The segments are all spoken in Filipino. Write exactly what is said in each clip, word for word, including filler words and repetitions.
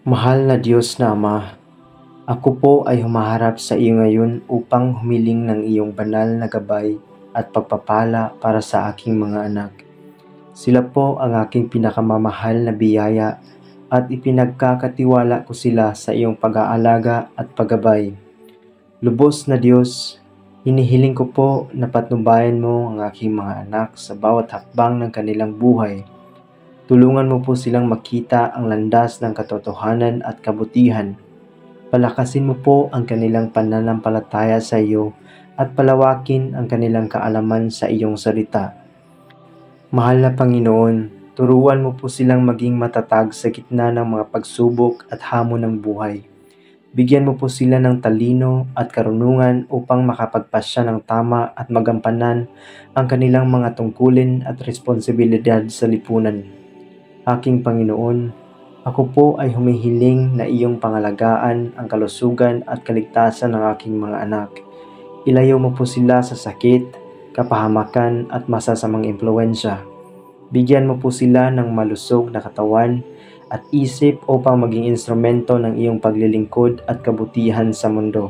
Mahal na Diyos na Ama, ako po ay humaharap sa iyo ngayon upang humiling ng iyong banal na gabay at pagpapala para sa aking mga anak. Sila po ang aking pinakamamahal na biyaya at ipinagkakatiwala ko sila sa iyong pag-aalaga at paggabay. Lubos na Diyos, hinihiling ko po na patnubayan mo ang aking mga anak sa bawat hakbang ng kanilang buhay. Tulungan mo po silang makita ang landas ng katotohanan at kabutihan. Palakasin mo po ang kanilang pananampalataya sa iyo at palawakin ang kanilang kaalaman sa iyong salita. Mahal na Panginoon, turuan mo po silang maging matatag sa gitna ng mga pagsubok at hamon ng buhay. Bigyan mo po sila ng talino at karunungan upang makapagpasya ng tama at magampanan ang kanilang mga tungkulin at responsibilidad sa lipunan. Aking Panginoon, ako po ay humihiling na iyong pangalagaan ang kalusugan at kaligtasan ng aking mga anak. Ilayo mo po sila sa sakit, kapahamakan at masasamang impluensya. Bigyan mo po sila ng malusog na katawan at isip upang maging instrumento ng iyong paglilingkod at kabutihan sa mundo.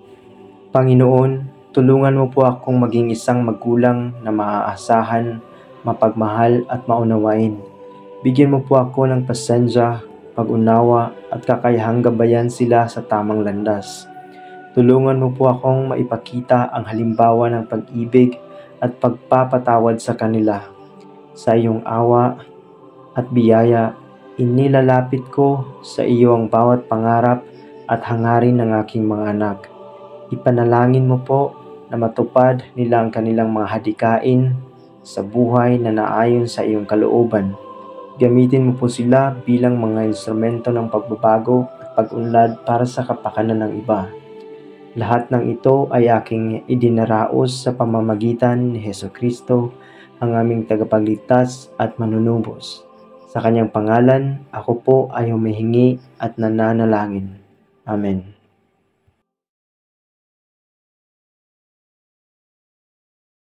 Panginoon, tulungan mo po akong maging isang magulang na maaasahan, mapagmahal at maunawain. Bigyan mo po ako ng pasensya, pag-unawa at kakayahang gabayan sila sa tamang landas. Tulungan mo po akong maipakita ang halimbawa ng pag-ibig at pagpapatawad sa kanila. Sa iyong awa at biyaya, inilalapit ko sa iyo ang bawat pangarap at hangarin ng aking mga anak. Ipanalangin mo po na matupad nila ang kanilang mga hadikain sa buhay na naayon sa iyong kalooban. Gamitin mo po sila bilang mga instrumento ng pagbabago at pag-unlad para sa kapakanan ng iba. Lahat ng ito ay aking idinaraos sa pamamagitan ni Hesukristo, ang aming tagapagligtas at manunubos. Sa kanyang pangalan, ako po ay humihingi at nananalangin. Amen.